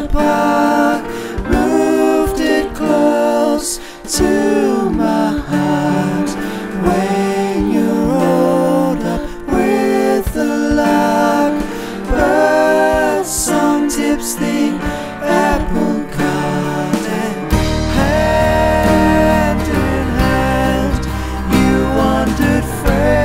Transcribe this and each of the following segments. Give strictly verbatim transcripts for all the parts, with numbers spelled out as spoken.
park, moved it close to my heart. When you rolled up with the lark, bird song tips the apple cart, and hand in hand you wandered framed.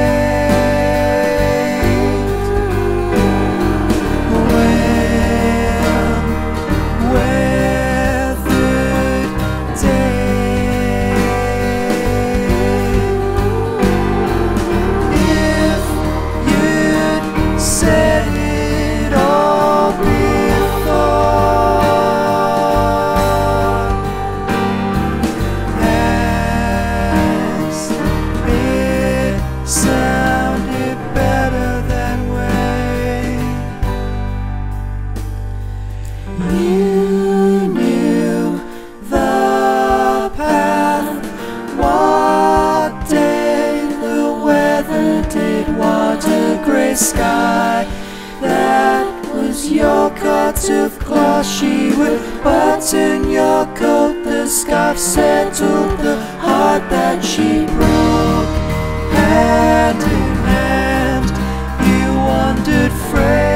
You knew the path, what day the weather did, what a grey sky. That was your cut of cloth, she would button your coat, the scarf settled the heart that she broke. Hand in hand you wandered framed.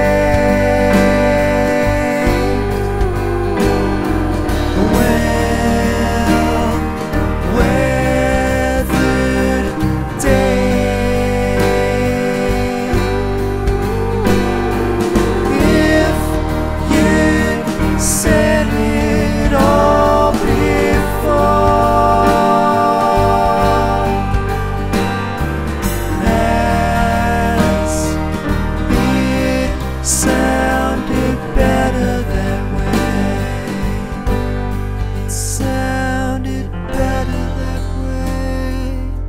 Sounded better that way. It sounded better that way.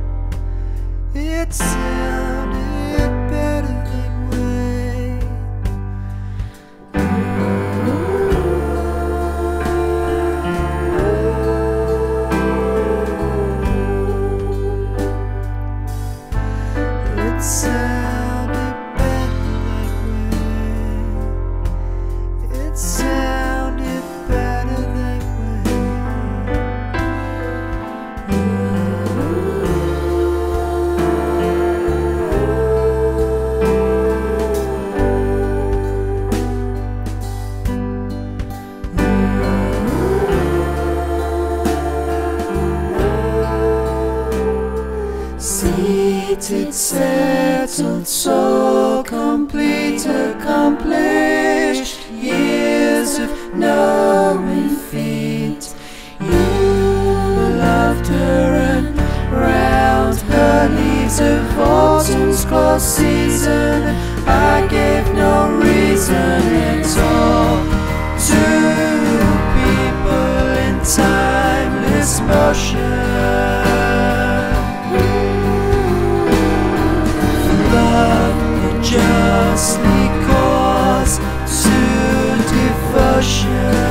It sounded better that way. It sounded It sounded better that way. Seated, settled, so complete, accomplished, years of knowing feet. You loved her and round her leaves of autumn's close season, and I gave no reason at all. Two people in timeless motion, love that justly calls to devotion.